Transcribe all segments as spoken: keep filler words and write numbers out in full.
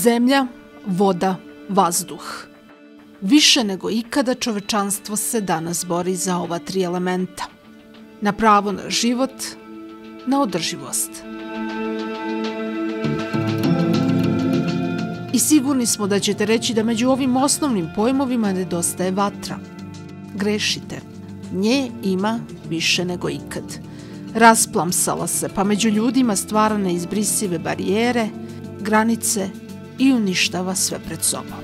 Zemlja, voda, vazduh. Više nego ikada čovečanstvo se danas bori za ova tri elementa. Na pravo na život, na održivost. I sigurni smo da ćete reći da među ovim osnovnim pojmovima nedostaje vatra. Grešite. Nje ima više nego ikad. Rasplamsala se, pa među ljudima stvara neizbrisive barijere, granice i uništava sve pred sobom.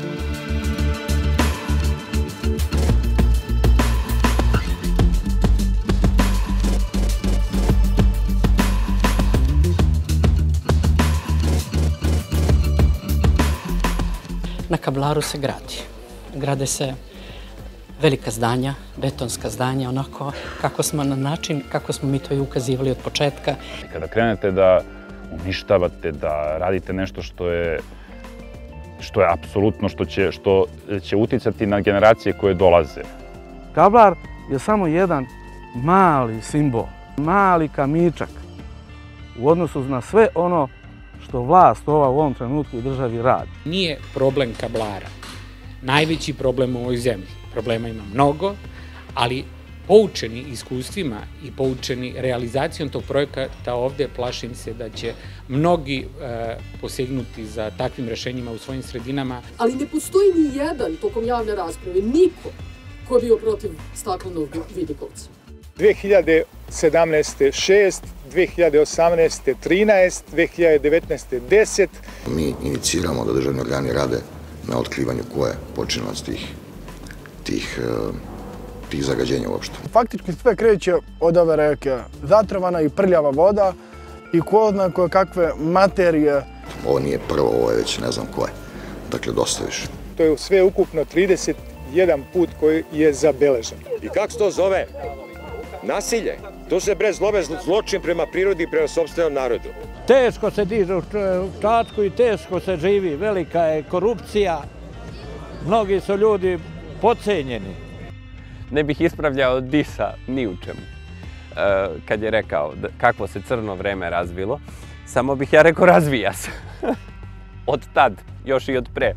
Na Kablaru se gradi. Grade se velika zdanja, betonska zdanja, onako kako smo na način, kako smo mi to i ukazivali od početka. Kada krenete da uništavate, da radite nešto što je što je apsolutno, što će, što će uticati na generacije koje dolaze. Kablar je samo jedan mali simbol, mali kamičak u odnosu na sve ono što vlast ova u ovom trenutku u državi radi. Nije problem Kablara najveći problem u ovoj zemlji. Problema ima mnogo, ali poučeni iskustvima i poučeni realizacijom tog projekata ovde, plašim se da će mnogi e, posegnuti za takvim rešenjima u svojim sredinama. Ali ne postoji ni jedan tokom javne rasprave, niko ko je bio protiv staklenog vidikovca. dve hiljade sedamnaeste šest, dve hiljade osamnaeste trinaest, dve hiljade devetnaeste deset. Mi iniciramo da državni organi rade na otkrivanju ko je počinilac tih, tih, tih zagađenja uopšte. Faktički sve kreće od ove reke. Zatrovana i prljava voda i ko zna koje kakve materije. Ovo nije prvo, ovo je već ne znam koje. Dakle, dosta više. To je sve ukupno trideset jedan put koji je zabeležen. I kako se to zove? Nasilje. To se bre zlove zločin prema prirodi i prema sopstvenom narodu. Teško se diže u Čačku i teško se živi. Velika je korupcija. Mnogi su ljudi podcenjeni. Ne bih ispravljao Disa ni u čemu. Kad je rekao kakvo se crno vreme razvilo, samo bih ja rekao razvija se. Od tad, još i od pre.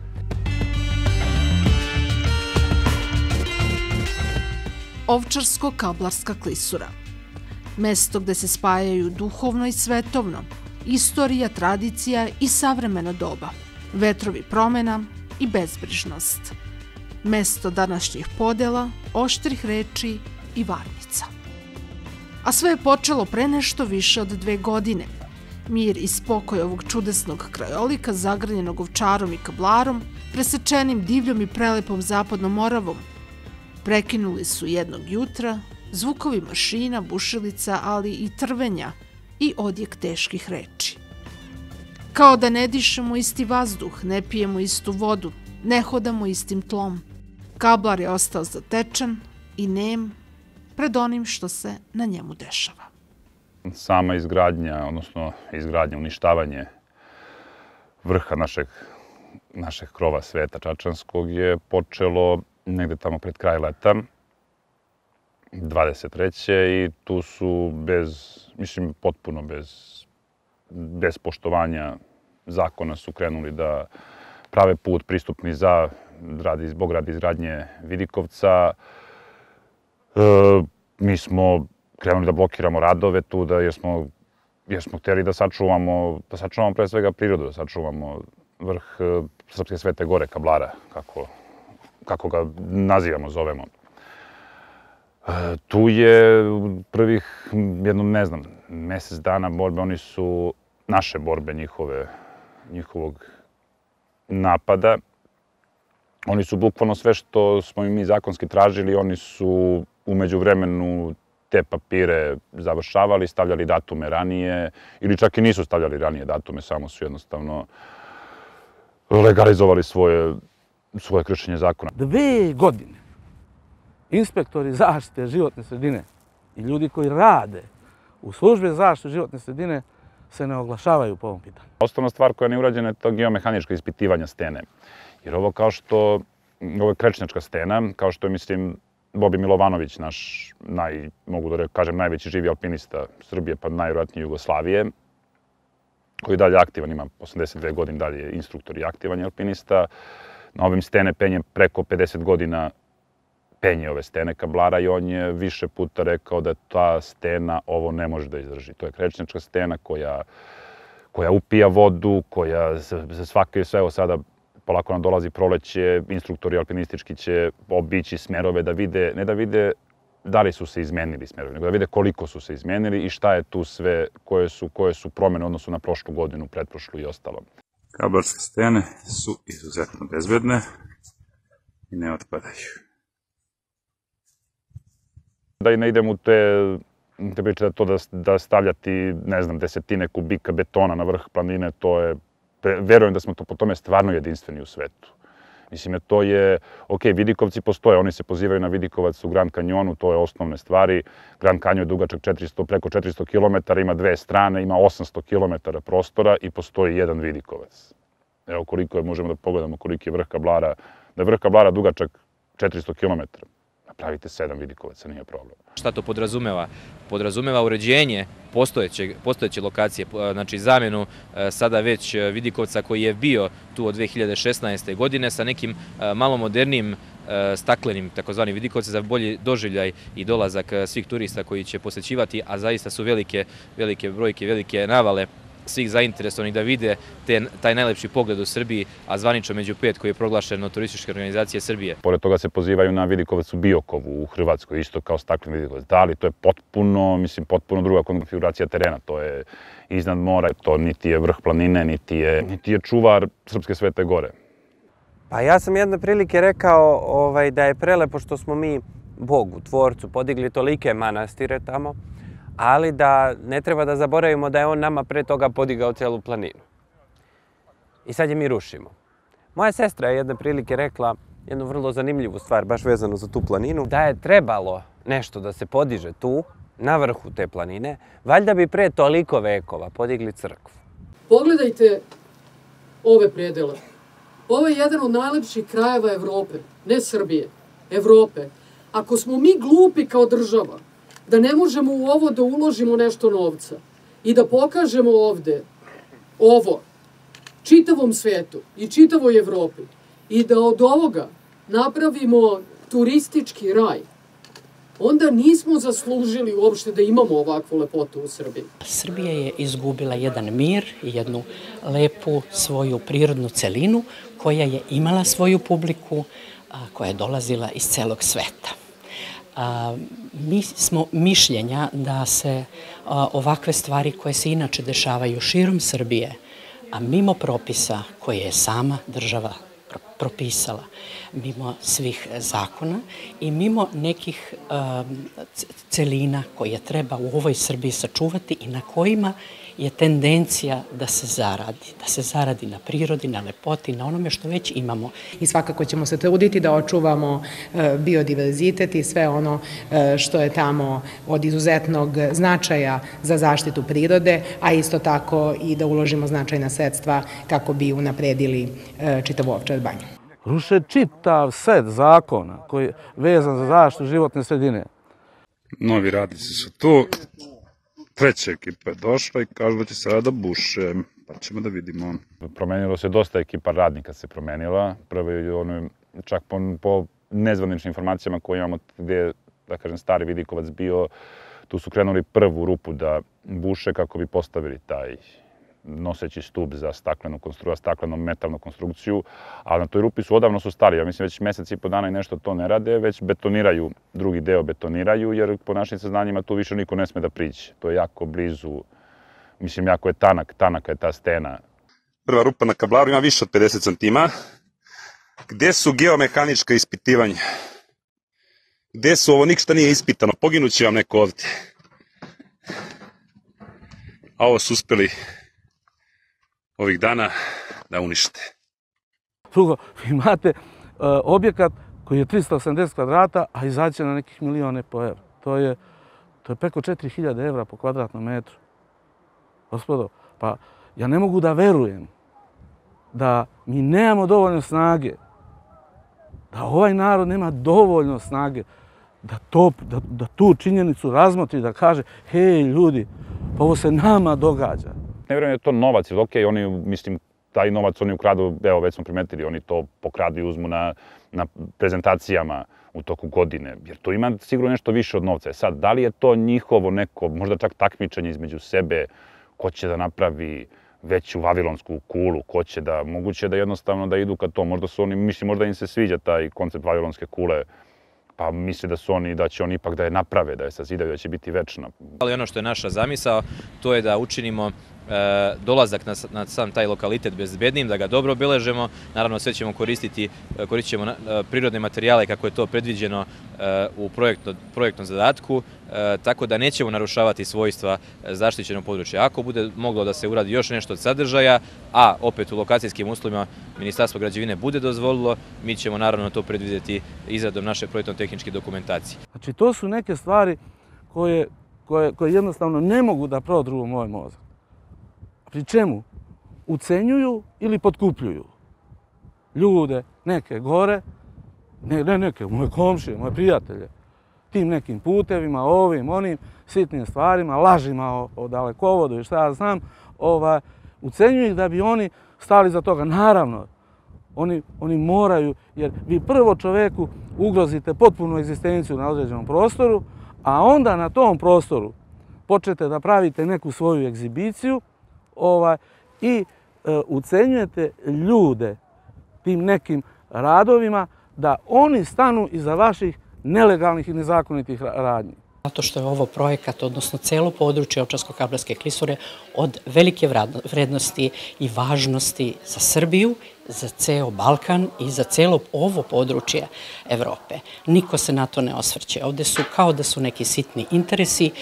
Ovčarsko-kablarska klisura. Mesto gde se spajaju duhovno i svetovno, istorija, tradicija i savremeno doba, vetrovi promena i bezbrižnost. Mesto današnjih podela, oštrih reči i varnica. A sve je počelo pre nešto više od dve godine. Mir i spokoj ovog čudesnog krajolika, zagrljenog Ovčarom i Kablarom, presečenim divljom i prelepom zapadnom Moravom, prekinuli su jednog jutra zvukovi mašina, bušilica, ali i trvenja i odjek teških reči. Kao da ne dišemo isti vazduh, ne pijemo istu vodu, ne hodamo istim tlom. Kablar je ostao zatečen i nem pred onim što se na njemu dešava. Sama izgradnja, odnosno izgradnja, uništavanje vrha našeg, našeg krova sveta Čačanskog je počelo negde tamo pred kraj leta, dvadeset treće i tu su bez, mislim, potpuno bez, bez poštovanja zakona su krenuli da prave put pristupni za radi, zbog radi izgradnje Vidikovca. E, mi smo krenuli da blokiramo radove tu, da, jer, smo, jer smo htjeli da sačuvamo, da sačuvamo pre svega prirodu, da sačuvamo vrh Srpske Svete Gore, Kablara, kako kako ga nazivamo, zovemo. E, tu je prvih, jednom, ne znam, mesec dana borbe, oni su naše borbe njihove, njihovog napada. Oni su bukvalno sve što smo im mi zakonski tražili, oni su u međuvremenu te papire završavali, stavljali datume ranije, ili čak i nisu stavljali ranije datume, samo su jednostavno legalizovali svoje svoje kršenje zakona. Dve godine inspektori zaštite životne sredine i ljudi koji rade u službi zaštite životne sredine se ne oglašavaju po ovom pitanju. Osnovna stvar koja nije urađena je to geomehaničko ispitivanje stene. Jer ovo kao što, ovo je krečnjačka stena, kao što je, mislim, Bobi Milovanović, naš, naj, mogu da kažem, najveći živi alpinista Srbije, pa najvjerojatnije Jugoslavije. koji je dalje aktivan, ima osamdeset dve godine, dalje je instruktor i aktivan je alpinista. Na ovim stene penje preko pedeset godina penje ove stene kablara i on je više puta rekao da ta stena ovo ne može da izdrži. To je krečnjačka stena koja, koja upija vodu, koja za svake sve, evo sada polako nam dolazi proleće, instruktori alpinistički će obići smerove da vide, ne da vide da li su se izmenili smerovi, nego da vide koliko su se izmenili i šta je tu sve, koje su, koje su promene u odnosu na prošlu godinu, pretprošlu i ostalo. Kablarske stene su izuzetno bezbedne i ne otpadaju. Da i ne idem u te, te priče da to da, da stavljati, ne znam, desetine kubika betona na vrh planine, to je, verujem da smo to po tome stvarno jedinstveni u svetu. Mislim, to je, ok, vidikovci postoje, oni se pozivaju na vidikovac u Grand Kanjonu, to je osnovne stvari. Grand Kanjon je dugačak četiristo, preko četiristo kilometara, ima dve strane, ima osamsto kilometara prostora i postoji jedan vidikovac. Evo koliko je, možemo da pogledamo koliki je vrh Kablara, da je vrh Kablara dugačak četiristo kilometara. Napravite sedam vidikovaca, nije problem. Šta to podrazumeva? Podrazumeva uređenje postojeće, postojeće lokacije, znači zamjenu sada već vidikovca koji je bio tu od dve hiljade šesnaeste. godine sa nekim malo modernim staklenim takozvanim vidikovcem za bolji doživljaj i dolazak svih turista koji će posećivati, a zaista su velike, velike brojke, velike navale svih zainteresovanih da vide te, taj najlepši pogled u Srbiji, a zvanično među pet koji je proglašen od turističke organizacije Srbije. Pored toga se pozivaju na vidikovac u Biokovu u Hrvatskoj, isto kao stakleni vidikovac. Da li to je potpuno, mislim, potpuno druga konfiguracija terena, to je iznad mora, to niti je vrh planine, niti je, niti je čuvar Srpske Svete Gore. Pa ja sam jedne prilike rekao ovaj, da je prelepo što smo mi Bogu, Tvorcu, podigli tolike manastire tamo, ali da ne treba da zaboravimo da je on nama pre toga podigao celu planinu. I sad je mi rušimo. Moja sestra je jedne prilike rekla jednu vrlo zanimljivu stvar, baš vezanu za tu planinu, da je trebalo nešto da se podiže tu, na vrhu te planine, valjda bi pre toliko vekova podigli crkvu. Pogledajte ove predele. Ovo je jedan od najlepših krajeva Evrope, ne Srbije, Evrope. Ako smo mi glupi kao država, da ne možemo u ovo da uložimo nešto novca i da pokažemo ovde ovo čitavom svetu i čitavoj Evropi i da od ovoga napravimo turistički raj, onda nismo zaslužili uopšte da imamo ovakvu lepotu u Srbiji. Srbija je izgubila jedan mir i jednu lepu svoju prirodnu celinu koja je imala svoju publiku, koja je dolazila iz celog sveta. Mi smo mišljenja da se ovakve stvari koje se inače dešavaju širom Srbije, a mimo propisa koje je sama država propisala, mimo svih zakona i mimo nekih celina koje treba u ovoj Srbiji sačuvati i na kojima je tendencija da se zaradi, da se zaradi na prirodi, na lepoti, na onome što već imamo. I svakako ćemo se truditi da očuvamo biodiverzitet i sve ono što je tamo od izuzetnog značaja za zaštitu prirode, a isto tako i da uložimo značajna sredstva kako bi unapredili čitavu Ovčar banju. Ruše čitav set zakona koji je vezan za zaštitu životne sredine. Novi radnici su tu. Treća ekipa je došla i kažu da će sada da buše, pa ćemo da vidimo. Promenilo se dosta, ekipa radnika se promenila. Prvo je ono, čak po, po nezvaničnim informacijama koje imamo gde, da kažem, stari vidikovac bio, tu su krenuli prvu rupu da buše kako bi postavili taj noseći stub za staklenu konstrukciju, staklenu metalnu konstrukciju, ali na toj rupi su odavno su stali. Ja mislim već mesec i po dana i nešto to ne rade, već betoniraju, drugi deo betoniraju, jer po našim saznanjima tu više niko ne sme da priđe. To je jako blizu, mislim, jako je tanak, tanaka je ta stena. Prva rupa na Kablaru ima više od pedeset centimetara. Gde su geomehanička ispitivanja? Gde su ovo, ništa nije ispitano, poginuće vam neko ovde. A ovo su uspeli ovih dana da unište. Drugo, vi imate uh, objekat koji je tristo osamdeset kvadrata, a izaće na nekih milijone po evra. To je, to je preko četiri hiljade evra po kvadratnom metru. Gospodo, pa ja ne mogu da verujem da mi nemamo dovoljno snage, da ovaj narod nema dovoljno snage da, to, da, da tu činjenicu razmotri, da kaže, hej ljudi, pa ovo se nama događa. ne vjerujem da je to novac, jer okej, oni, mislim, taj novac oni ukradu, evo, već smo primetili, oni to pokradu i uzmu na, na prezentacijama u toku godine, jer to ima sigurno nešto više od novca. Sad, da li je to njihovo neko, možda čak takmičenje između sebe, ko će da napravi veću vavilonsku kulu, ko će da, moguće da jednostavno da idu ka to, možda su oni, mislim, možda im se sviđa taj koncept vavilonske kule, pa misle da su oni, da će oni ipak da je naprave, da je sazidaju, da će biti večna. Ali ono što je naša zamisao, to je da učinimo dolazak na sam taj lokalitet bezbednim, da ga dobro obeležemo. Naravno, sve ćemo koristiti, koristit ćemo prirodne materijale kako je to predviđeno u projektnom zadatku, tako da nećemo narušavati svojstva zaštićenog područja. Ako bude moglo da se uradi još nešto od sadržaja, a opet u lokacijskim uslovima Ministarstvo građevine bude dozvolilo, mi ćemo naravno to predvidjeti izradom naše projektno-tehničke dokumentacije. Znači, to su neke stvari koje, koje, koje jednostavno ne mogu da prodru u moj mozak. Pri čemu ucenjuju ili potkupljuju ljude, neke gore, ne, ne neke, moje komšije, moje prijatelje, tim nekim putevima, ovim, onim, sitnim stvarima, lažima o, o dalekovodu i šta ja znam, ovaj, ucenjuju ih da bi oni stali za toga. Naravno, oni, oni moraju, jer vi prvo čoveku ugrozite potpunu egzistenciju na određenom prostoru, a onda na tom prostoru počnete da pravite neku svoju egzibiciju, Ovaj, i e, ucenjujete ljude tim nekim radovima da oni stanu iza vaših nelegalnih i nezakonitih radnji. Zato što je ovo projekat, odnosno celo područje Ovčarsko-Kablarske klisure od velike vrednosti i važnosti za Srbiju, za ceo Balkan i za celo ovo područje Evrope. Niko se na to ne osvrće. Ovde su kao da su neki sitni interesi,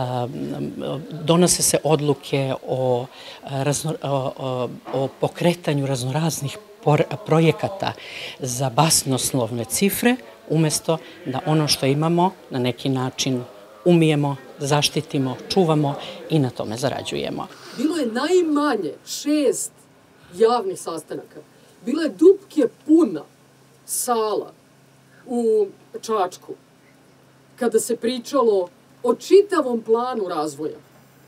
donose se odluke o, razno, o, o pokretanju raznoraznih projekata za basnoslovne cifre, umjesto da ono što imamo na neki način umijemo, zaštitimo, čuvamo i na tome zarađujemo. Bilo je najmanje šest javnih sastanaka. Bila je dupke puna sala u Čačku kada se pričalo o čitavom planu razvoja.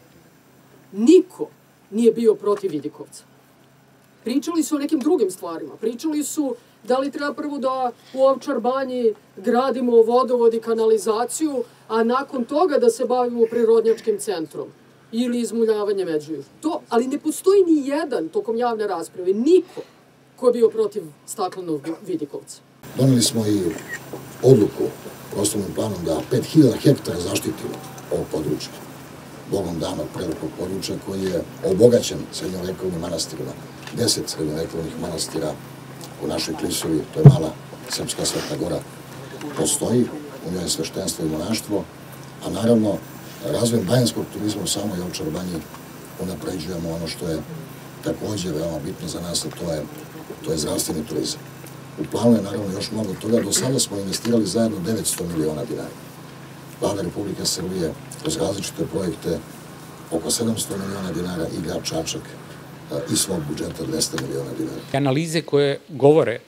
Niko nije bio protiv Vidikovca. Pričali su o nekim drugim stvarima. Pričali su da li treba prvo da u Ovčar banji gradimo vodovod i kanalizaciju, a nakon toga da se bavimo prirodnjačkim centrom ili izmuljavanje Međujuža. To, ali ne postoji ni jedan tokom javne rasprave, niko ko je bio protiv staklenog Vidikovca. Doneli smo i odluku prostornim planom da pet hiljada hektara zaštitimo ovo područje. Bogom danog prelepog područja koji je obogaćen srednjovekovnim manastirima. Deset srednjovekovnih manastira u našoj klisuri, to je mala Srpska Sveta Gora, postoji, u njoj je sveštenstvo i monaštvo, a naravno razvojem banjskog turizma u samoj Ovčar banji unapređujemo ono što je takođe veoma bitno za nas, a to je, to je zdravstveni turizam. U planu je naravno još mnogo toga, do sada smo investirali zajedno devetsto miliona dinara. Vlada Republike Srbije kroz različite projekte oko sedamsto miliona dinara i grad Čačak iz svog budžeta dvesta miliona dinara. Analize koje govore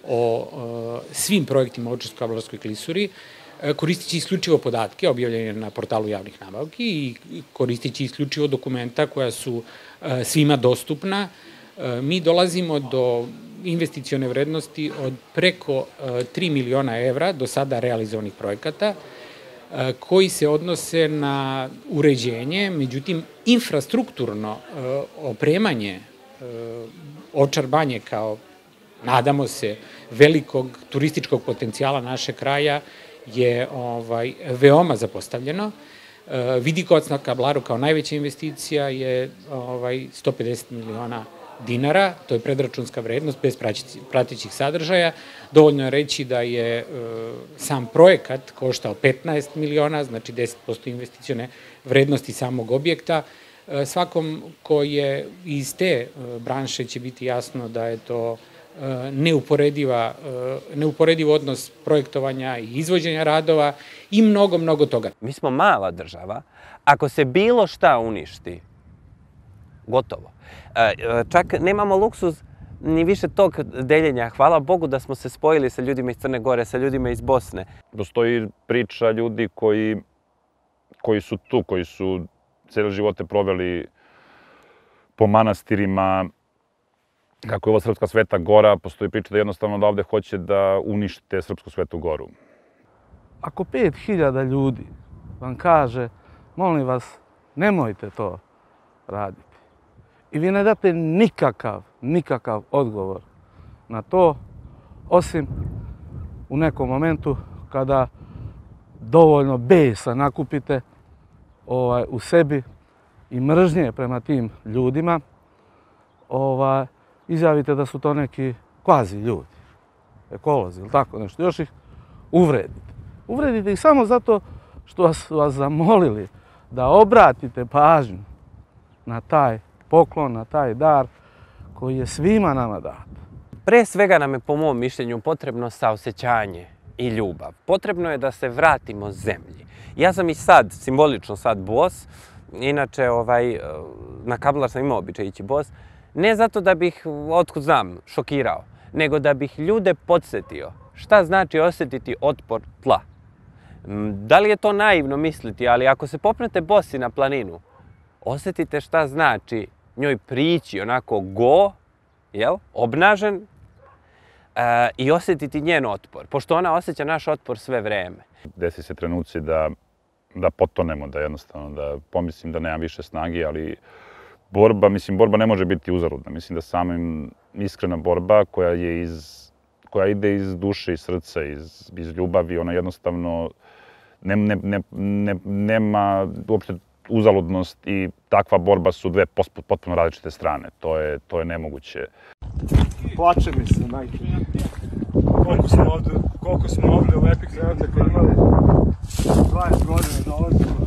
o svim projektima u Ovčarsko-Kablarskoj klisuri koristići isključivo podatke objavljene na portalu javnih nabavki i koristići isključivo dokumenta koja su svima dostupna, mi dolazimo do investicione vrednosti od preko tri miliona evra do sada realizovanih projekata, koji se odnose na uređenje, međutim, infrastrukturno opremanje Ovčar banje kao, nadamo se, velikog turističkog potencijala naše kraja je ovaj, veoma zapostavljeno. Vidikovac na Kablaru kao najveća investicija je ovaj, sto pedeset miliona dinara, to je predračunska vrednost bez pratećih sadržaja. Dovoljno je reći da je e, sam projekat koštao petnaest miliona, znači deset posto investicione vrednosti samog objekta. E, svakom ko je iz te e, branše će biti jasno da je to e, neuporediva, e, neuporediv odnos projektovanja i izvođenja radova i mnogo, mnogo toga. Mi smo mala država. Ako se bilo šta uništi, gotovo. Čak nemamo luksuz ni više tog deljenja. Hvala Bogu da smo se spojili sa ljudima iz Crne Gore, sa ljudima iz Bosne. Postoji priča ljudi koji, koji su tu, koji su cijele živote proveli po manastirima, kako je ova Srpska Sveta Gora, postoji priča da jednostavno da ovde hoće da unište Srpsku Svetu Goru. Ako pet hiljada ljudi vam kaže, molim vas, nemojte to raditi, i vi ne date nikakav, nikakav odgovor na to, osim u nekom momentu kada dovoljno besa nakupite ovaj, u sebi i mržnje prema tim ljudima, ovaj, izjavite da su to neki kvazi ljudi, ekolozi ili tako nešto, još ih uvredite. Uvredite ih samo zato što su vas zamolili da obratite pažnju na taj poklon, na taj dar koji je svima nama dat. Pre svega nam je, po mom mišljenju, potrebno saosećanje i ljubav. Potrebno je da se vratimo zemlji. Ja sam i sad, simbolično sad bos, inače ovaj, na Kablar sam imao običaj ići bos, ne zato da bih, otkud znam, šokirao, nego da bih ljude podsjetio šta znači osjetiti otpor tla. Da li je to naivno misliti, ali ako se popnete bosi na planinu, osjetite šta znači njoj prići onako go, jel, obnažen, e, i osjetiti njen otpor, pošto ona osjeća naš otpor sve vreme. Desi se trenuci da, da potonemo, da jednostavno, da pomislim da nemam više snage, ali borba, mislim, borba ne može biti uzaludna. Mislim da samim iskrena borba koja je iz, koja ide iz duše, iz srca, iz, iz ljubavi, ona jednostavno ne, ne, ne, ne, nema uopšte uzaludnost i takva borba su dve potpuno različite strane. To je, to je nemoguće. Plače mi se, majke. Koliko smo ovde, koliko smo ovde lepih trenutaka imali. dvadeset godina dolazimo.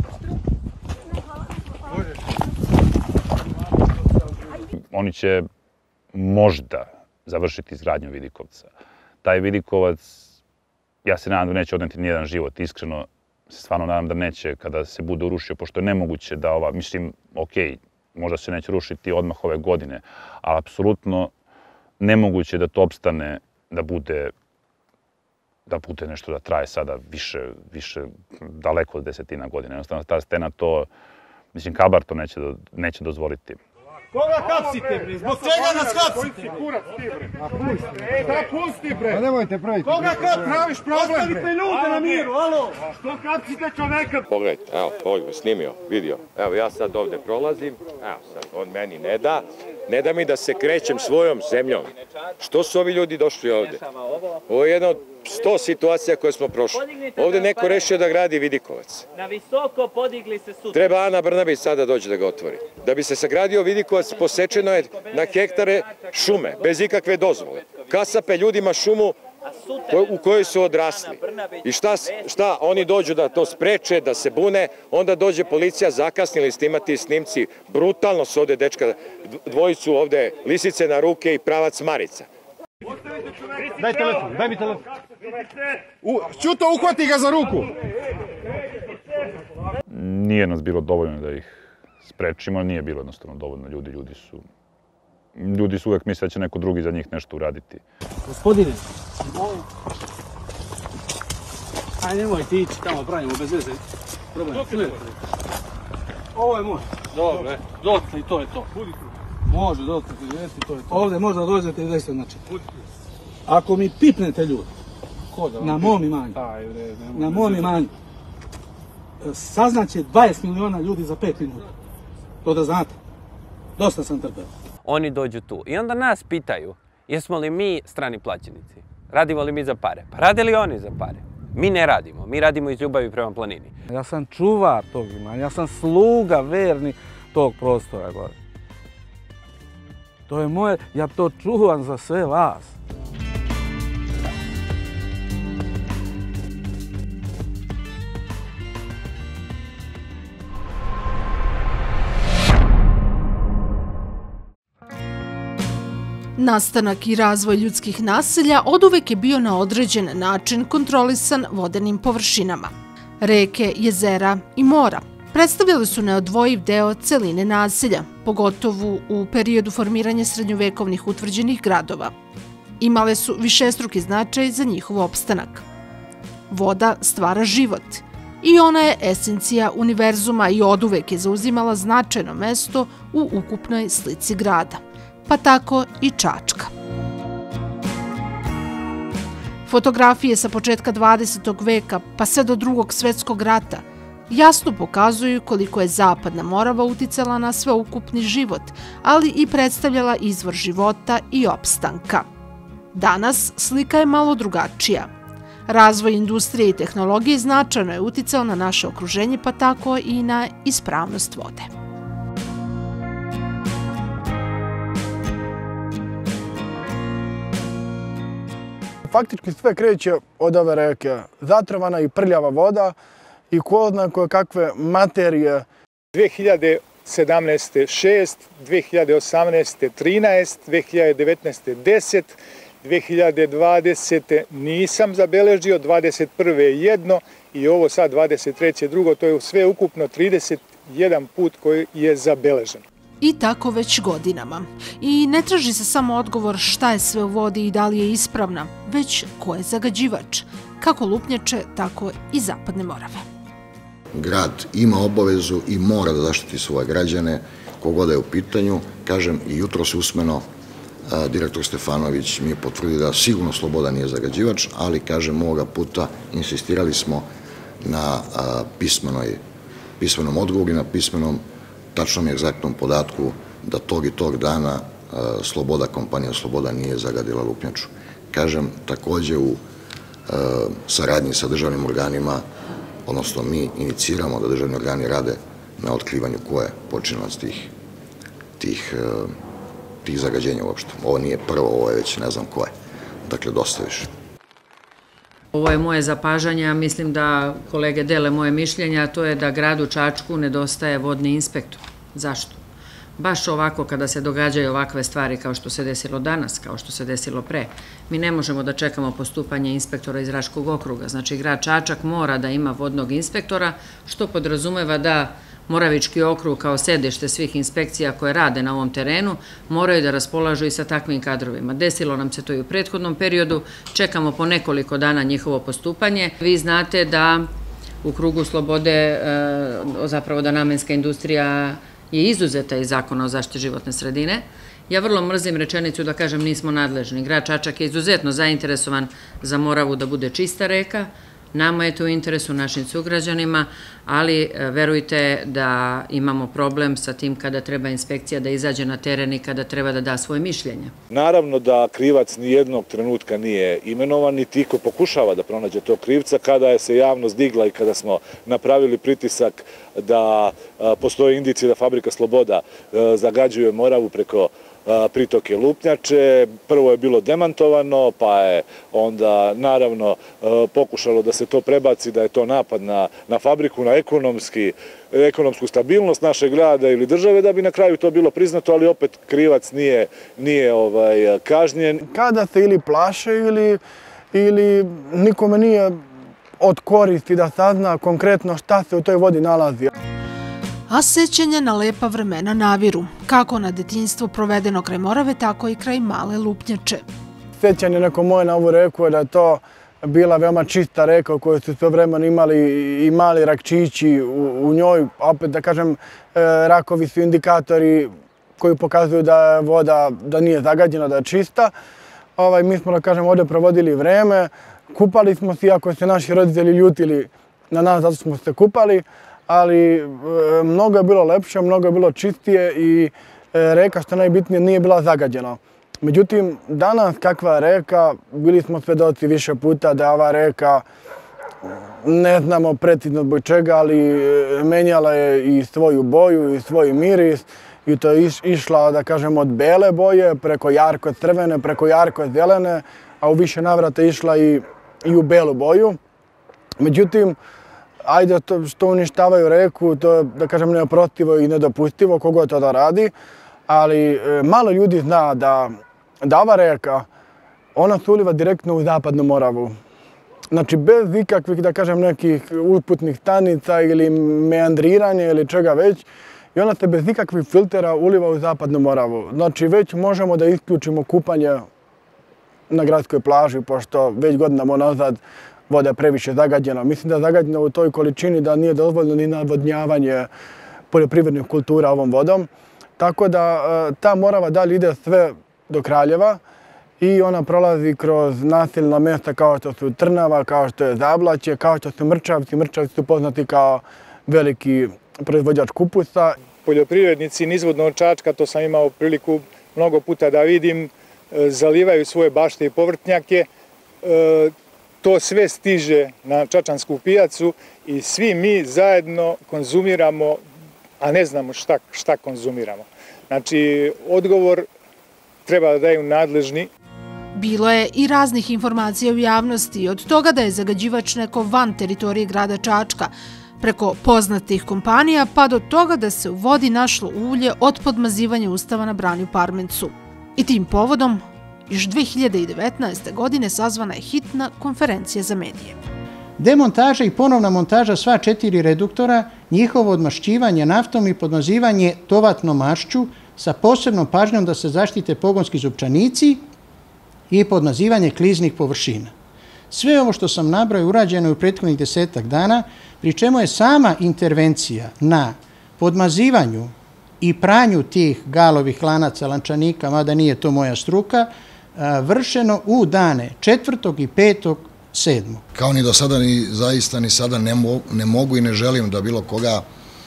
Oni će možda završiti izgradnju Vidikovca. Taj Vidikovac, ja se nadam da neće odneti nijedan život. Iskreno se stvarno nadam da neće kada se bude urušio, pošto je nemoguće da ova, mislim, ok, možda se neće rušiti odmah ove godine, ali apsolutno nemoguće da to opstane, da bude, da bude nešto da traje sada više, više, daleko od desetina godina. Jednostavno, ta stena to, mislim, Kablar to neće, neće dozvoliti. Koga hapsite, bre? Zbog čega nas hapsite? Koji si kurac ti, bre? A pusti, bre. E, da pusti, bre. Pa nemojte praviti. Koga kad praviš problem, bre? Ostavite ljude na miru, alo. A što hapsite čoveka? Pogledajte, evo, ovo snimio, vidio. Evo, ja sad ovde prolazim, evo sad, on meni ne da. Ne da mi da se krećem svojom zemljom. Što su ovi ljudi došli ovde? Ovo je jedna od sto situacija koje smo prošli. Ovde neko rešio da gradi Vidikovac. Na visoko podigli se sutra. Treba Ana Brnabić sada doći da ga otvori. Da bi se sagradio Vidikovac, posečeno je na hektare šume, bez ikakve dozvole. Kasape ljudima šumu u kojoj su odrasli. I šta, šta oni dođu da to spreče, da se bune, onda dođe policija, zakasnili snimati snimci, brutalno su ovde dečka, dvojicu ovde, lisice na ruke i pravac Marica. Daj telefon, daj mi telefon. Ćuto, uhvati ga za ruku. Nije nas bilo dovoljno da ih sprečimo, nije bilo jednostavno dovoljno ljudi, ljudi su... Ljudi su uvek misle da će neko drugi za njih nešto uraditi. Gospodine, molim. Ajde, nemojte ići tamo, pravimo bez veze. Problem. Ovo je moj. Dobre. Dotle i to je to. Može, dotle i to je to. Ovde možda dođete i desete znači. Ako mi pipnete ljudi, na mom imanju, na mom imanju, saznaće dvadeset miliona ljudi za pet minuta. To da znate. Dosta sam trpeo. Oni dođu tu i onda nas pitaju jesmo li mi strani plaćenici, radimo li mi za pare. Pa rade li oni za pare? Mi ne radimo, mi radimo iz ljubavi prema planini. Ja sam čuvar tog imanja, ja sam sluga verni tog prostora gore. To je moje, ja to čuvam za sve vas. Nastanak i razvoj ljudskih naselja oduvek je bio na određen način kontrolisan vodenim površinama. Reke, jezera i mora predstavljali su neodvojiv deo celine naselja, pogotovo u periodu formiranja srednjovekovnih utvrđenih gradova. Imale su višestruki značaj za njihov opstanak. Voda stvara život I ona je esencija univerzuma i oduvek je zauzimala značajno mesto u ukupnoj slici grada. Pa tako i Čačka. Fotografije sa početka dvadesetog veka pa sve do Drugog svetskog rata jasno pokazuju koliko je Zapadna Morava uticala na sveukupni život, ali i predstavljala izvor života i opstanka. Danas slika je malo drugačija. Razvoj industrije i tehnologije značajno je uticao na naše okruženje, pa tako i na ispravnost vode. Faktički sve kreće od ove reke. Zatrovana i prljava voda i ko zna koje kakve materije. dve hiljade sedamnaeste šest, dve hiljade osamnaeste trinaest, dve hiljade devetnaeste deset, dve hiljade dvadesete nisam zabeležio, dvadeset prve jedno i ovo sad dvadeset treće drugo, to je sve ukupno trideset jedan put koji je zabeležen. I tako već godinama. I ne traži se samo odgovor šta je sve u vodi i da li je ispravna, već ko je zagađivač, kako Lupnjače, tako i Zapadne Morave. Grad ima obavezu i mora da zaštiti svoje građane, kogoda je u pitanju. Kažem, i jutro se usmeno direktor Stefanović mi je potvrdio da sigurno Sloboda nije zagađivač, ali, kažem, ovoga puta insistirali smo na pismenom odgovoru i na pismenom tačnom i egzaktnom podatku da tog i tog dana Sloboda, kompanija Sloboda nije zagadila Lupnjaču. Kažem, takođe u saradnji sa državnim organima, odnosno mi iniciramo da državni organi rade na otkrivanju ko je počinilac tih tih zagađenja uopšte. Ovo nije prvo, ovo je već ne znam ko je. Dakle, dosta više. Ovo je moje zapažanje, a mislim da kolege dele moje mišljenje, a to je da gradu Čačku nedostaje vodni inspektor. Zašto? Baš ovako kada se događaju ovakve stvari kao što se desilo danas, kao što se desilo pre. Mi ne možemo da čekamo postupanje inspektora iz Raškog okruga. Znači, grad Čačak mora da ima vodnog inspektora, što podrazumeva da Moravički okrug kao sedište svih inspekcija koje rade na ovom terenu moraju da raspolažu i sa takvim kadrovima. Desilo nam se to i u prethodnom periodu, čekamo po nekoliko dana njihovo postupanje. Vi znate da u krugu Slobode, zapravo da namenska industrija je izuzeta iz Zakona o zaštiti životne sredine. Ja vrlo mrzim rečenicu da kažem nismo nadležni. Grad Čačak je izuzetno zainteresovan za Moravu da bude čista reka. Nama je to u interesu, našim sugrađanima, ali verujte da imamo problem sa tim kada treba inspekcija da izađe na teren i kada treba da da svoje mišljenje. Naravno da krivac nijednog trenutka nije imenovan, niti iko pokušava da pronađe tog krivca. Kada je se javnost digla i kada smo napravili pritisak da postoje indicije da fabrika Sloboda zagađuje Moravu preko pritoke Lupnjače. Prvo je bilo demantovano, pa je onda naravno pokušalo da se to prebaci, da je to napad na fabriku, na ekonomsku stabilnost našeg grada ili države, da bi na kraju to bilo priznato, ali opet krivac nije kažnjen. Kada se ili plaše ili nikome nije od koristi da sazna konkretno šta se u toj vodi nalazi. A sećanja na lepa vremena naviru, kako na detinjstvo provedeno kraj Morave, tako i kraj Male Lupnjače. Sećanje neko moje na ovu reku je da je to bila veoma čista reka u kojoj su sve vremena imali i mali rakčići u njoj. Opet da kažem, rakovi su indikatori koji pokazuju da je voda, da nije zagađena, da je čista. Mi smo, da kažem, ovdje provodili vreme, kupali smo se, iako se naši roditelji ljutili na nas zato smo se kupali, ali mnogo je bilo lepše, mnogo je bilo čistije i reka, što najbitnije, nije bila zagađena. Međutim, danas kakva je reka, bili smo svedoci više puta da je ova reka, ne znamo precizno zbog čega, ali menjala je i svoju boju i svoj miris i to je išla, da kažem, od bele boje preko jarko crvene, preko jarko zelene, a u više navrata išla i u belu boju. Međutim, ajde što uništavaju reku, to je, da kažem, neoprostivo i nedopustivo, kogo to da radi, ali malo ljudi zna da ova reka, ona se uliva direktno u Zapadnu Moravu. Znači, bez ikakvih, da kažem, nekih usputnih stanica ili meandriranja ili čega već, i ona se bez ikakvih filtera uliva u Zapadnu Moravu. Znači, već možemo da isključimo kupanje na gradskoj plaži, pošto već godinama nazad voda je previše zagađena. Mislim da je zagađena u toj količini da nije dozvoljeno ni navodnjavanje poljoprivrednih kultura ovom vodom. Tako da ta Morava dalje ide sve do Kraljeva i ona prolazi kroz naseljena mjesta kao što su Trnava, kao što je Zablaće, kao što su Mrčavci. Mrčavci su poznati kao veliki proizvođač kupusa. Poljoprivrednici nizvodno od Čačka, to sam imao priliku mnogo puta da vidim, zalivaju svoje bašte i povrtnjake. To sve stiže na čačansku pijacu i svi mi zajedno konzumiramo, a ne znamo šta, šta konzumiramo. Znači, odgovor treba da daju nadležni. Bilo je i raznih informacija u javnosti, od toga da je zagađivač neko van teritorije grada Čačka, preko poznatih kompanija, pa do toga da se u vodi našlo ulje od podmazivanja ustava na brani u Parmencu. I tim povodom, još dve hiljade devetnaeste. godine sazvana je hitna konferencija za medije. Demontaža i ponovna montaža sva četiri reduktora, njihovo odmašćivanje naftom i podmazivanje tovatnom mašću sa posebnom pažnjom da se zaštite pogonski zupčanici i podmazivanje kliznih površina. Sve ovo što sam nabrojao urađeno je u prethodnih desetak dana, pri čemu je sama intervencija na podmazivanju i pranju tih galovih lanaca lančanika, mada nije to moja struka, vršeno u dane četvrtog i petog sedmog. Kao ni do sada, ni zaista ni sada ne mogu i ne želim da bilo koga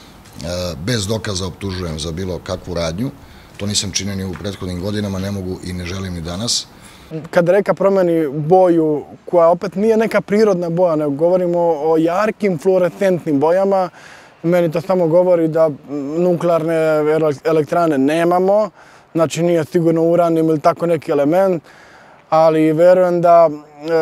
bez dokaza optužujem za bilo kakvu radnju. To nisam činio ni u prethodnim godinama, ne mogu i ne želim ni danas. Kad reka promeni boju, koja opet nije neka prirodna boja, nego govorimo o jarkim fluorescentnim bojama, meni to samo govori da nuklearne elektrane nemamo, znači nije sigurno uranim ili tako neki element, ali verujem da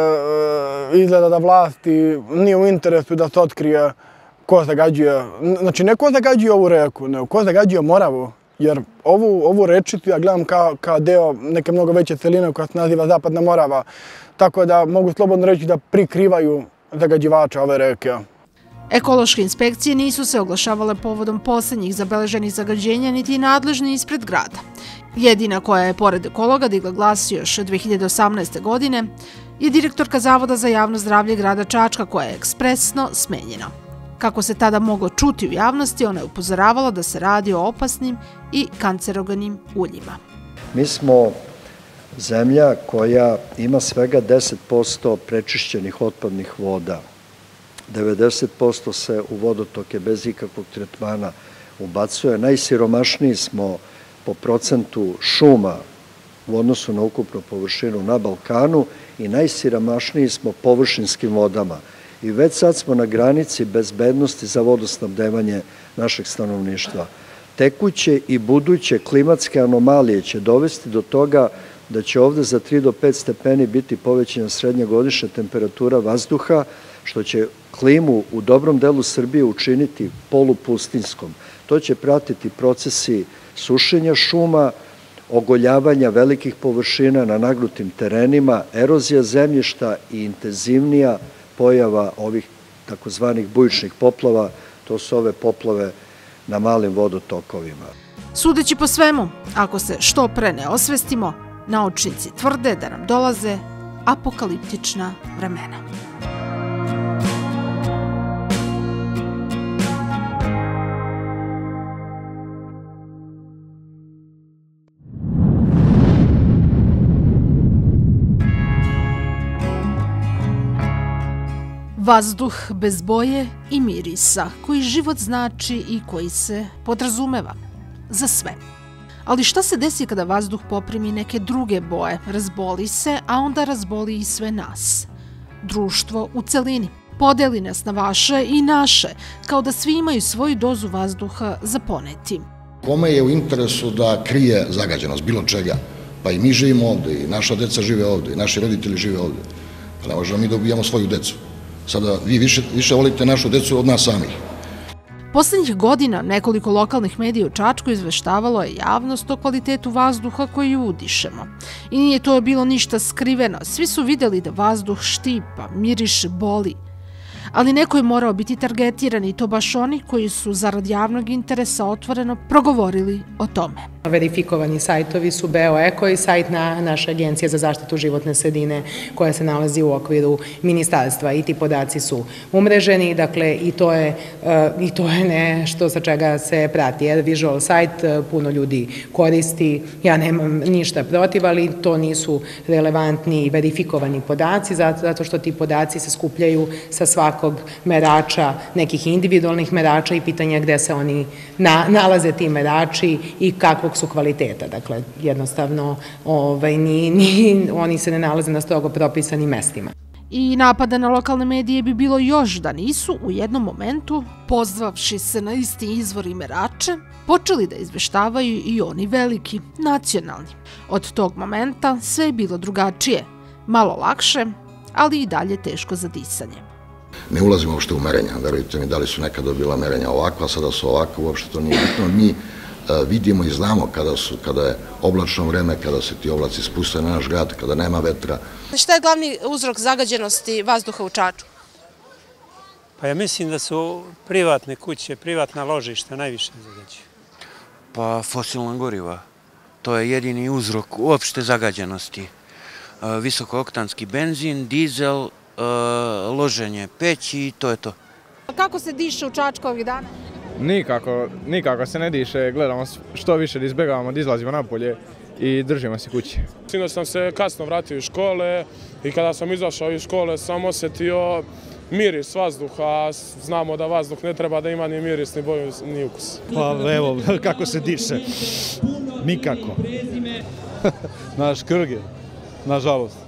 izgleda da vlasti nije u interesu da se otkrije ko zagađuje, znači ne ko zagađuje ovu reku, nego ko zagađuje Moravu. Jer ovu rečicu ja gledam kao deo neke mnogo veće celine koja se naziva Zapadna Morava. Tako da mogu slobodno reći da prikrivaju zagađivača ove reke. Ekološke inspekcije nisu se oglašavale povodom posljednjih zabeleženih zagađenja niti nadležni ispred grada. Jedina koja je pored ekologa digla glas još dve hiljade osamnaeste. godine je direktorka Zavoda za javno zdravlje grada Čačka koja je ekspresno smenjena. Kako se tada moglo čuti u javnosti, ona je upozoravala da se radi o opasnim i kancerogenim uljima. Mi smo zemlja koja ima svega deset posto prečišćenih otpadnih voda. devedeset posto se u vodotoke bez ikakvog tretmana ubacuje. Najsiromašniji smo po procentu šuma u odnosu na ukupnu površinu na Balkanu i najsiromašniji smo površinskim vodama. I već sad smo na granici bezbednosti za vodosnabdevanje našeg stanovništva. Tekuće i buduće klimatske anomalije će dovesti do toga da će ovde za tri do pet stepeni biti povećana srednja godišnja temperatura vazduha, što će klimu u dobrom delu Srbije učiniti polupustinskom. To će pratiti procesi sušenja šuma, ogoljavanja velikih površina na nagnutim terenima, erozija zemljišta i intenzivnija pojava ovih takozvanih bujičnih poplava, to su ove poplave na malim vodotokovima. Sudeći po svemu, ako se što pre ne osvestimo, naučnici tvrde da nam dolaze apokaliptična vremena. Vazduh bez boje i mirisa, koji život znači i koji se podrazumeva za sve. Ali šta se desi kada vazduh poprimi neke druge boje, razboli se, a onda razboli i sve nas? Društvo u celini podeli nas na vaše i naše, kao da svi imaju svoju dozu vazduha za poneti. Kome je u interesu da krije zagađenost bilo čega? Pa i mi živimo ovde, i naša deca žive ovde, i naši roditelji žive ovde. Pa ne možemo mi da ubijamo svoju decu. Sada vi više volite našu decu od nas samih. Poslednjih godina nekoliko lokalnih medija u Čačku izveštavalo je javnost o kvalitetu vazduha koji udišemo. I nije to bilo ništa skriveno. Svi su videli da vazduh štipa, miriše, boli. Ali neko je morao biti targetiran i to baš oni koji su zarad javnog interesa otvoreno progovorili o tome. Verifikovani sajtovi su BeoEko i sajt na naše agencije za zaštitu životne sredine koja se nalazi u okviru ministarstva i ti podaci su umreženi, dakle i to je, i to je nešto sa čega se prati. Jer visual sajt puno ljudi koristi, ja nemam ništa protiv, ali to nisu relevantni i verifikovani podaci zato što ti podaci se skupljaju sa svakog merača, nekih individualnih merača i pitanja gde se oni nalaze ti merači i kakvog su kvaliteta. Dakle, jednostavno ovaj, ni, ni, oni se ne nalaze na strogo propisanim mestima. I napada na lokalne medije bi bilo još da nisu u jednom momentu, pozvavši se na isti izvor i merače, počeli da izveštavaju i oni veliki, nacionalni. Od tog momenta sve je bilo drugačije, malo lakše, ali i dalje teško za disanje. Ne ulazimo uopšte u merenja, verujte mi, da li su nekada bila merenja ovakva, sada su ovakva, uopšte to nije bitno. Mi vidimo i znamo kada je oblačno vreme, kada se ti oblaci spuste na naš grad, kada nema vetra. Šta je glavni uzrok zagađenosti vazduha u Čačku? Pa ja mislim da su privatne kuće, privatna ložišta najviše zagađuju. Pa fosilna goriva. To je jedini uzrok uopšte zagađenosti. Visokooktanski benzin, dizel, loženje peći i to je to. Kako se diše u Čačku ovih dana? Nikako, nikako se ne diše, gledamo što više da izbjegavamo, da izlazimo napolje i držimo se kući. Sinoć sam se kasno vratio iz škole i kada sam izašao iz škole sam osjetio miris vazduha, znamo da vazduh ne treba da ima ni miris, ni boju, ni ukus. Pa evo, kako se diše, nikako. Naš krg je, nažalost.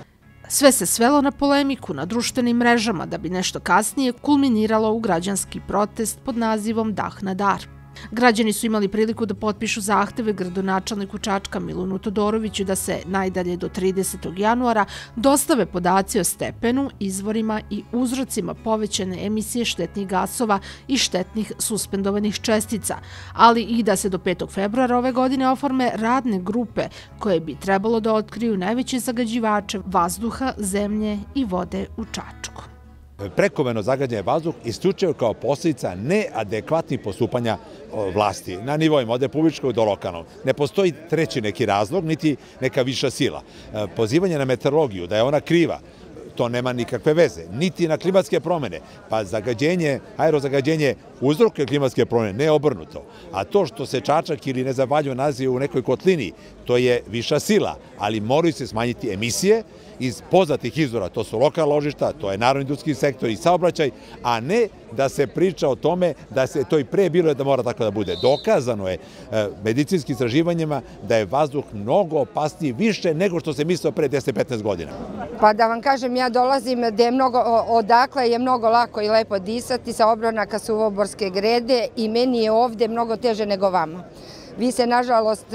Sve se svelo na polemiku na društvenim mrežama da bi nešto kasnije kulminiralo u građanski protest pod nazivom Dah na dar. Građani su imali priliku da potpišu zahteve gradonačelniku Čačka Milunu Todoroviću da se najdalje do tridesetog januara dostave podaci o stepenu, izvorima i uzrocima povećane emisije štetnih gasova i štetnih suspendovanih čestica, ali i da se do petog februara ove godine oforme radne grupe koje bi trebalo da otkriju najveće zagađivače vazduha, zemlje i vode u Čačku. Prekomerno zagađenje vazduh isključivo kao posljedica neadekvatnih postupanja vlasti na nivoima od republičkog do lokalnog. Ne postoji treći neki razlog, niti neka viša sila. Pozivanje na meteorologiju, da je ona kriva, to nema nikakve veze, niti na klimatske promjene. Pa zagađenje, aerozagađenje uzrokuje klimatske promjene, ne obrnuto. A to što se Čačak ili nezavaljivo naziva u nekoj kotlini, to je viša sila, ali moraju se smanjiti emisije iz poznatih izvora, to su lokalna ložišta, to je narodno-industrijski sektor i saobraćaj, a ne da se priča o tome da se to i pre bilo da mora tako da bude. Dokazano je medicinskim istraživanjima da je vazduh mnogo opasniji više nego što se mislio pre deset do petnaest godina. Pa da vam kažem, ja dolazim da je mnogo, odakle je mnogo lako i lepo disati sa obronaka Suvoborske grede i meni je ovde mnogo teže nego vama. Vi se, nažalost,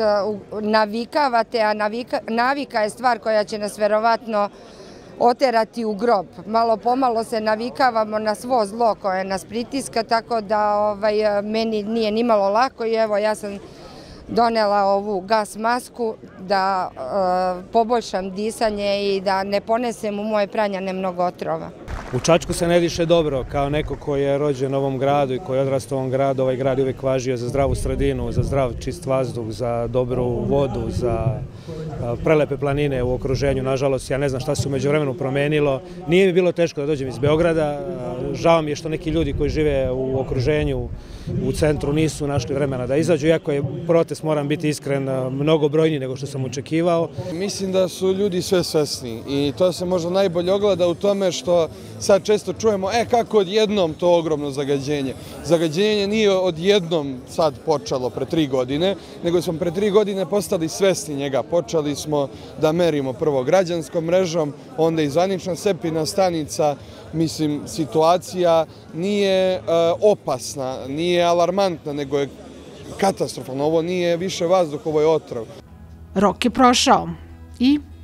navikavate, a navika je stvar koja će nas verovatno oterati u grob. Malo pomalo se navikavamo na svo zlo koje nas pritiska, tako da meni nije nimalo lako i evo ja sam donela ovu gas masku da poboljšam disanje i da ne ponesem u moje pranjane mnogo otrova. U Čačku se ne diše dobro, kao neko koji je rođen u ovom gradu i koji je odrastao u ovom gradu. Ovaj grad je uvijek važio za zdravu sredinu, za zdrav čist vazduh, za dobru vodu, za prelepe planine u okruženju. Nažalost, ja ne znam šta se umeđu vremenu promenilo. Nije mi bilo teško da dođem iz Beograda. Žao mi je što neki ljudi koji žive u okruženju, u centru, nisu našli vremena da izađu, iako je protest, moram biti iskren, mnogo brojniji nego što sam očekivao. Mislim da su ljudi sve svesni i to se možda najbolje ogleda u tome što sad često čujemo, e kako odjednom to ogromno zagađenje. Zagađenje nije odjednom sad počelo pre tri godine, nego smo pre tri godine postali svesni njega. Počeli smo da merimo prvo građanskom mrežom, onda i zvanična sepina stanica. Mislim, situacija nije opasna, nije alarmantna, nego je katastrofalna. Ovo nije više vazduh, ovo je otrov. Rok je prošao i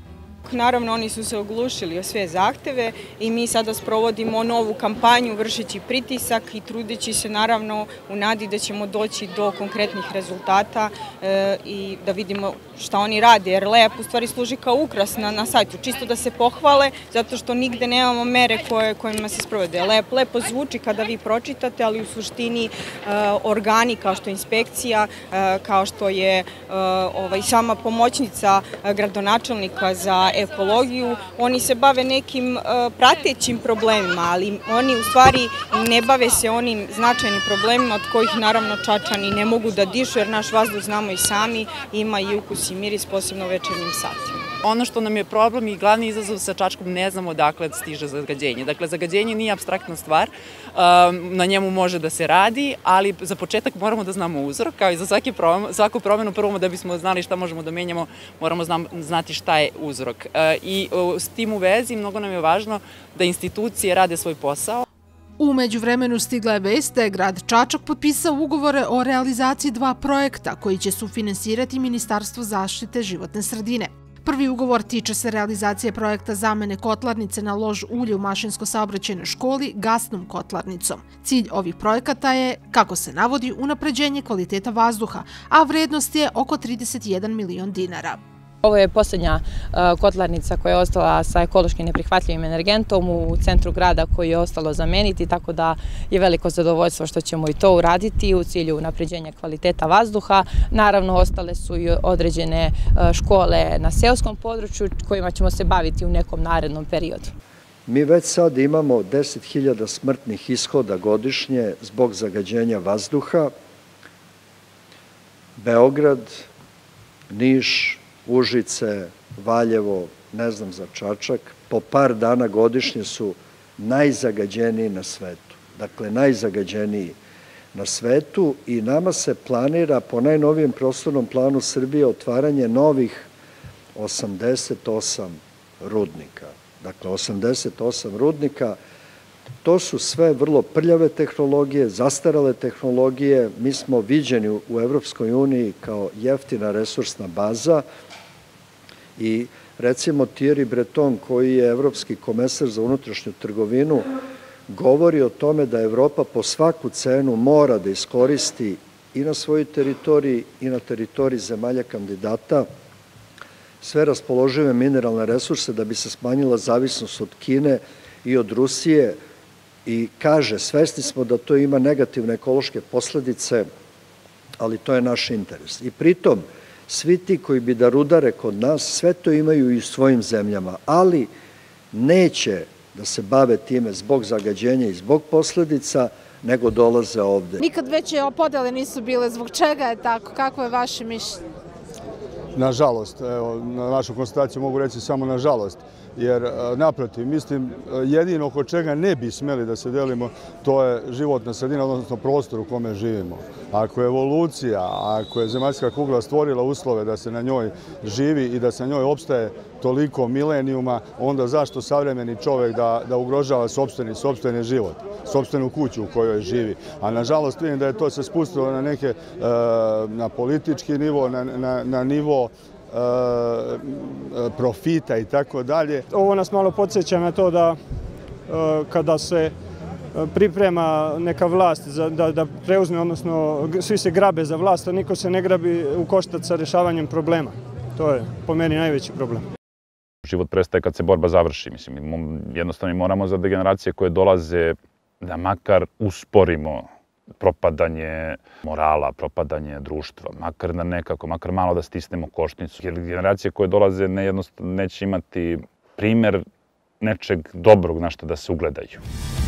Naravno, oni su se oglušili o sve zahteve i mi sada sprovodimo novu kampanju vršeći pritisak i trudeći se naravno u nadi da ćemo doći do konkretnih rezultata e, i da vidimo šta oni rade, jer lep u stvari služi kao ukras na, na sajtu, čisto da se pohvale, zato što nigde nemamo mere koje, kojima se sprovode. Lep, lepo zvuči kada vi pročitate, ali u suštini e, organi kao što je inspekcija, e, kao što je e, ovaj, sama pomoćnica gradonačelnika za ekologiju, oni se bave nekim e, pratećim problemima, ali oni u stvari ne bave se onim značajnim problemima od kojih naravno Čačani ne mogu da dišu, jer naš vazduh, znamo i sami, ima i ukus i miris, posebno u večernjim satima. Ono što nam je problem i glavni izazov sa Čačkom, ne znamo odakle stiže zagađenje. Dakle, zagađenje nije apstraktna stvar, na njemu može da se radi, ali za početak moramo da znamo uzrok, kao i za svaku promenu, prvo da bismo znali šta možemo da menjamo, moramo znati šta je uzrok. I s tim u vezi mnogo nam je važno da institucije rade svoj posao. U međuvremenu stigla je vest da je grad Čačak potpisao ugovore o realizaciji dva projekta koji će sufinansirati Ministarstvo zaštite životne sredine. Prvi ugovor tiče se realizacije projekta zamene kotlarnice na lož ulje u Mašinsko-saobraćajnoj školi gasnom kotlarnicom. Cilj ovih projekata je, kako se navodi, unapređenje kvaliteta vazduha, a vrednost je oko trideset jedan milion dinara. Ovo je posljednja kotlarnica koja je ostala sa ekološki neprihvatljivim energentom u centru grada koji je ostalo zameniti, tako da je veliko zadovoljstvo što ćemo i to uraditi u cilju unapređenja kvaliteta vazduha. Naravno, ostale su i određene škole na seoskom području kojima ćemo se baviti u nekom narednom periodu. Mi već sad imamo deset hiljada smrtnih ishoda godišnje zbog zagađenja vazduha. Beograd, Niš, Užice, Valjevo, ne znam za Čačak, po par dana godišnje su najzagađeniji na svetu. Dakle, najzagađeniji na svetu i nama se planira po najnovijem prostornom planu Srbije otvaranje novih osamdeset osam rudnika. Dakle, osamdeset osam rudnika, to su sve vrlo prljave tehnologije, zastarale tehnologije. Mi smo viđeni u Evropskoj uniji kao jeftina resursna baza i recimo Thierry Breton, koji je evropski komesar za unutrašnju trgovinu, govori o tome da Evropa po svaku cenu mora da iskoristi i na svojoj teritoriji i na teritoriji zemalja kandidata sve raspoložive mineralne resurse da bi se smanjila zavisnost od Kine i od Rusije i kaže, svesni smo da to ima negativne ekološke posledice, ali to je naš interes. I pritom, svi ti koji bi da rudare kod nas, sve to imaju i u svojim zemljama, ali neće da se bave time zbog zagađenja i zbog posledica, nego dolaze ovde. Nikad veće podele nisu bile. Zbog čega je tako? Kako je vaše mišljenje? Nažalost, evo, na našu konstataciju mogu reći samo nažalost, jer naprotiv, mislim, jedino oko čega ne bi smeli da se delimo, to je životna sredina, odnosno prostor u kome živimo. Ako je evolucija, ako je zemaljska kugla stvorila uslove da se na njoj živi i da se na njoj opstaje toliko milenijuma, onda zašto savremeni čovek da, da ugrožava sopstveni, sopstveni život, sopstvenu kuću u kojoj živi. A nažalost vidim da je to se spustilo na neke, na politički nivo, na, na, na nivo profita i tako dalje. Ovo nas malo podsjeća na to da kada se priprema neka vlast da, da preuzme, odnosno svi se grabe za vlast, a niko se ne grabi u koštac sa rešavanjem problema. To je po meni najveći problem. Život prestaje kad se borba završi. Mislim, jednostavno moramo za generacije koje dolaze da makar usporimo propadanje morala, propadanje društva, makar da nekako, makar malo da stisnemo košnicu. Jer generacije koje dolaze ne jednostavno neće imati primer nečeg dobrog na što da se ugledaju.